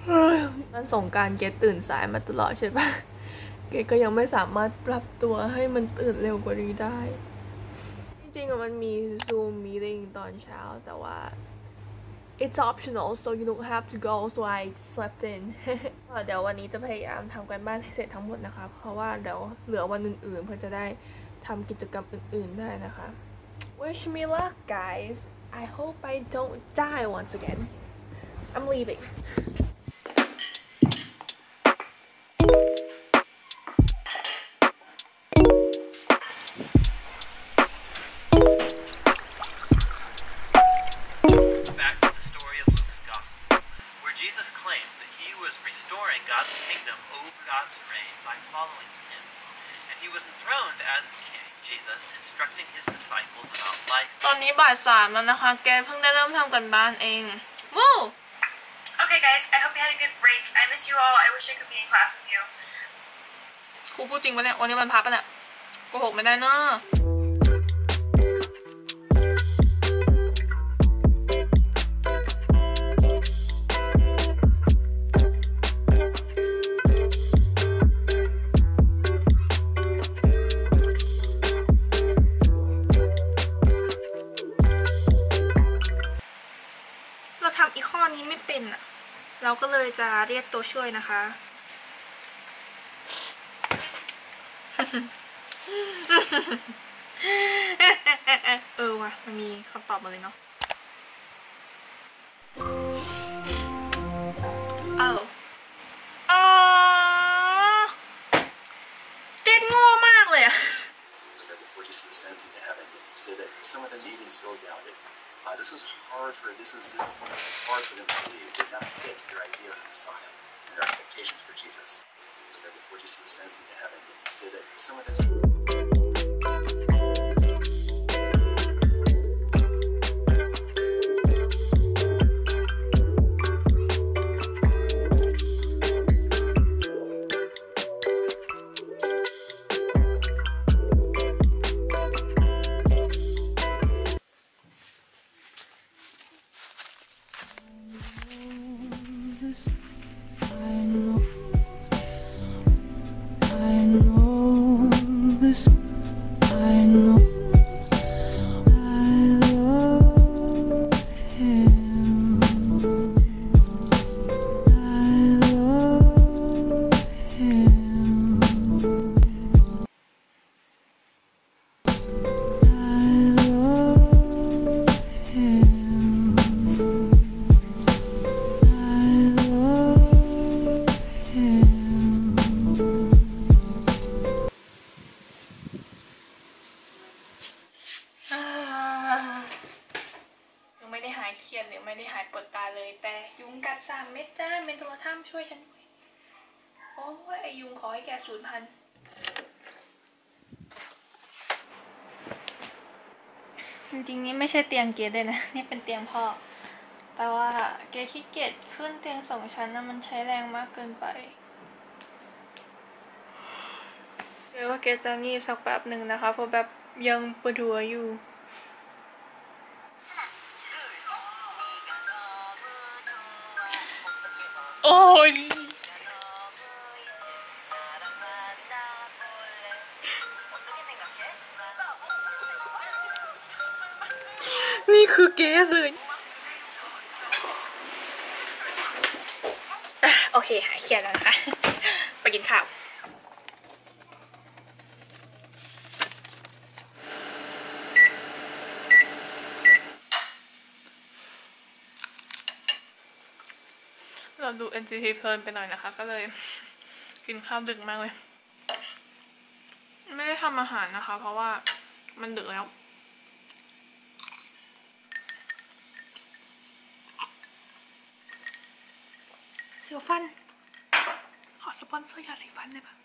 ตอนสงกรานต์เกดตื่นสายมาตลอดใช่ปะเกดก็ยังไม่สามารถปรับตัวให้มันตื่นเร็วกว่านี้ได้จริงๆมันมี Zoom meeting ตอนเช้าแต่ว่า it's optional so you don't have to go so I slept in เดี๋ยววันนี้จะพยายามทำการบ้านให้เสร็จทั้งหมดนะคะเพราะว่าเดี๋ยวเหลือวันอื่นๆเพื่อจะได้ทำกิจกรรมอื่นๆได้นะคะ Wish me luck guys I hope I don't die once again I'm leaving restoring God's kingdom over God's reign by following him. And he was enthroned as king, Jesus, instructing his disciples about life. ตอนนี้บ่ายสามแล้วนะคะแกเพิ่งได้เริ่มทำกันบ้านเองวู้ Okay guys, I hope you had a good break. I miss you all. I wish I could be in class with you. ครูพูดจริงปะเนี่ยวันนี้วันพักปะเนี่ยโกหกไม่ได้เนอะทำอีกข้อนี้ไม่เป็นอ่ะเราก็เลยจะเรียกตัวช่วยนะคะว่ะมันมีคำตอบมาเลยเนาะเก็ตโง่มากเลยอะ This was hard for them to believe. They did not fit their idea of the Messiah and their expectations for Jesus. So that before Jesus ascends into heaven, say that some of them. ไม่ได้หายปวดตาเลยแต่ยุงกัด3 เม็ดจ้าเมนโทรทัมช่วยฉันด้วยโอ้ยไอยุงขอให้แกสูญพันธุ์จริงๆนี่ไม่ใช่เตียงเกดเลยนะนี่เป็นเตียงพ่อแต่ว่าเกดขี้เกียจขึ้นเตียง2 ชั้นนะมันใช้แรงมากเกินไปเดี๋ยวว่าเกดจะงีบสักแป๊บหนึ่งนะคะเพราะแบบยังปวดหัวอยู่โอ้ยนี่คือเกสเลยโอเคหายเครียดแล้วนะคะไปกินข้าวเราดู NCT เพลินไปหน่อยนะคะก็เลยกินข้าวดึกมากเลยไม่ได้ทำอาหารนะคะเพราะว่ามันดึกแล้วเสียวฟันขอสปอนเซอร์ยาสีฟันได้ปะ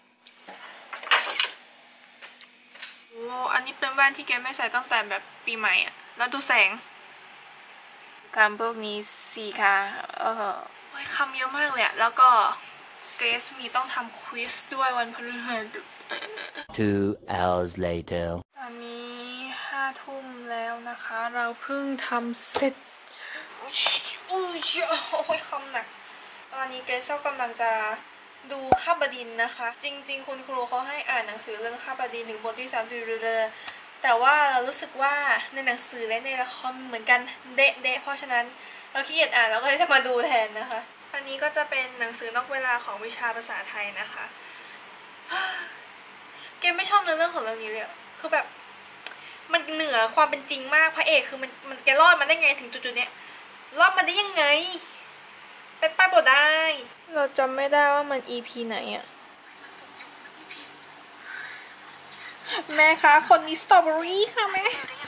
โอ้อันนี้เป็นแว่นที่แกไม่ใส่ตั้งแต่แบบปีใหม่อ่ะแล้วดูแสงคำพวกนี้สีค่ะคำเยอะมากเลยอะแล้วก็เกรซมีต้องทำควิสด้วยวันพฤหัส 2 hours later ตอนนี้5 ทุ่มแล้วนะคะเราเพิ่งทำเสร็จโอ้ยคำหนักตอนนี้เกรซกำลังจะดูคาบดินทร์นะคะจริงๆคุณครูเขาให้อ่านหนังสือเรื่องคาบดินทร์ถึงบทที่30แต่ว่าเรารู้สึกว่าในหนังสือและในละครเหมือนกันเดะเพราะฉะนั้นเราขี้เกียจอ่านเราก็เลยจะมาดูแทนนะคะอันนี้ก็จะเป็นหนังสือนอกเวลาของวิชาภาษาไทยนะคะเกมไม่ชอบเรื่องของเรื่องนี้เลยคือแบบมันเหนือความเป็นจริงมากพระเอกคือมันแกรอดมาได้ไงถึงจุดๆเนี้ยรอดมาได้ยังไงเป็นป้าบดได้เราจำไม่ได้ว่ามัน EP ไหนอะแม่คะคนนี้สตรอเบอรี่ค่ะแม่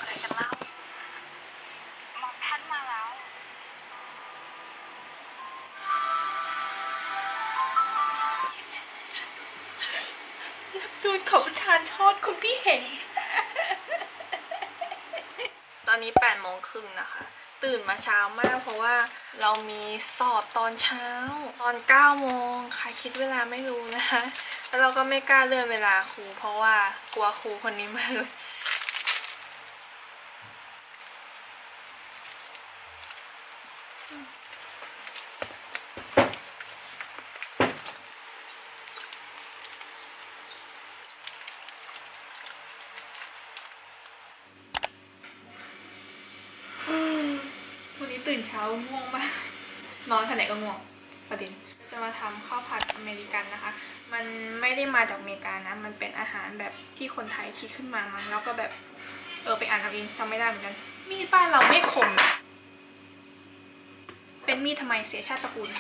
หมอมท่านมาแล้วดูเขาประทานโทษคุณพี่เห็น ตอนนี้8:30นะคะตื่นมาเช้ามากเพราะว่าเรามีสอบตอนเช้าตอน9 โมงใครคิดเวลาไม่รู้นะคะแล้วเราก็ไม่กล้าเลื่อนเวลาครูเพราะว่ากลัวครูคนนี้มากเลยวันนี้ตื่นเช้าง่วงมากนอนขนาดไหนก็ง่วงประเด็นจะมาทำข้าวผัดอเมริกันนะคะมันไม่ได้มาจากอเมริกานะมันเป็นอาหารแบบที่คนไทยคิดขึ้นมามั้งแล้วก็แบบไปอ่านเอาเองจำไม่ได้เหมือนกันมีดบ้านเราไม่คมเป็นมีดทำไมเสียชาติตระกูล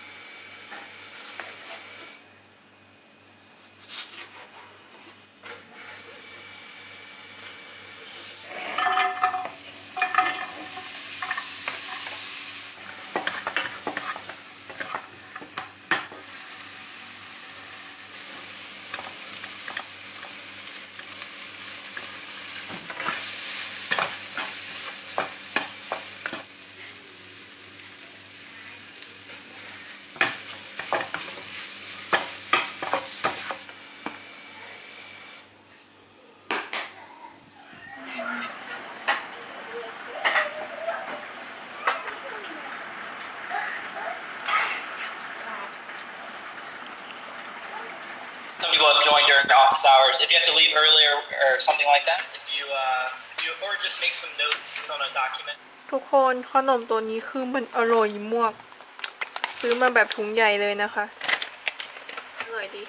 Some people have joined during office hours. If you have to leave earlier or something like that, if you or just make some notes on a document. ทุกคนขนมตัวนี้คือมันอร่อยมากซื้อมาแบบถุงใหญ่เลยนะคะอร่อยดี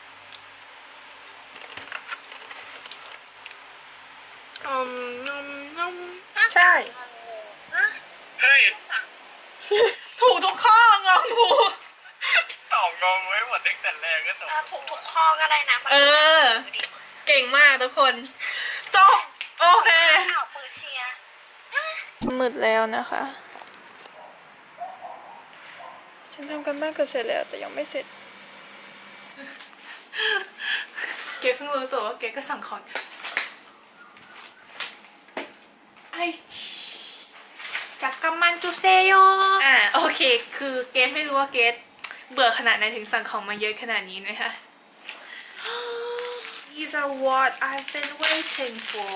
ใช่เฮ้ยถูกทุกข้ององูตอบงงไว้หมดตั้งแต่แรกก็ตอบถูกทุกข้อก็ได้นะเก่งมากทุกคนจบโอเคปืนเชียร์มืดแล้วนะคะฉันทำกันบ้านเกือบเสร็จแล้วแต่ยังไม่เสร็จเก๋เพิ่งรู้ตัวว่าเก๋ก็สั่งของจากกัมมันจุเซโยโอเคคือเกสไม่รู้ว่าเกสเบื่อขนาดไหนถึงสั่งของมาเยอะขนาดนี้นะคะ These are what I've been waiting for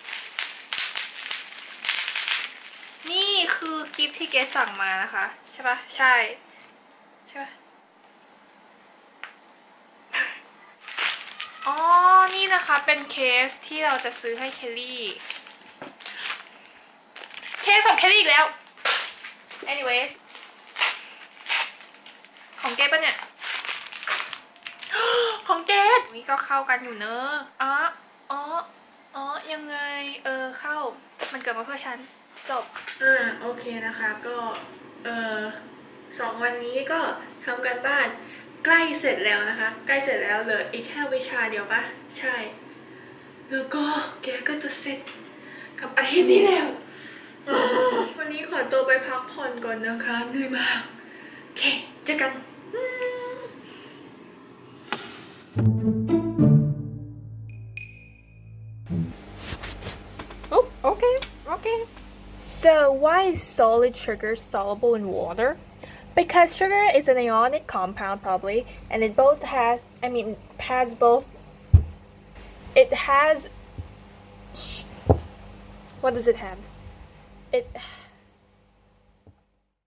นี่คือกิฟต์ที่เกสสั่งมานะคะใช่ปะใช่ปะอ๋อนี่นะคะเป็นเคสที่เราจะซื้อให้เคลลี่เคสของเคลลี่อีกแล้ว anyways ของเกสปะเนี่ยของเกสนี่ก็เข้ากันอยู่เนอะยังไงเข้ามันเกิดมาเพื่อฉันจบโอเคนะคะก็2 วันนี้ก็ทำกันบ้านใกล้เสร็จแล้วนะคะใกล้เสร็จแล้วเหลืออีกแค่วิชาเดียวปะใช่แล้วก็แกก็จะเสร็จกับอาทิตย์นี้แล้ววันนี้ขอตัวไปพักผ่อนก่อนนะคะเหนื่อยมากโอเคเจอกัน Oh, okay. So why is solid sugar soluble in water? Because sugar is an ionic compound probably, and it has both. It has. What does it have? It